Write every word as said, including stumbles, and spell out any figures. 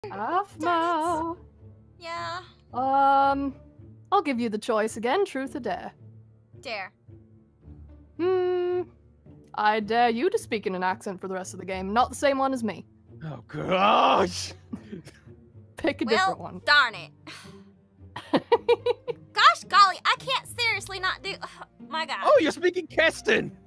Aphmau. Yeah. Um, I'll give you the choice again, truth or dare. Dare. Hmm. I dare you to speak in an accent for the rest of the game, not the same one as me. Oh gosh. Pick a well, different one. Darn it. Gosh golly, I can't seriously not do. Oh, my God. Oh, you're speaking KESTIN.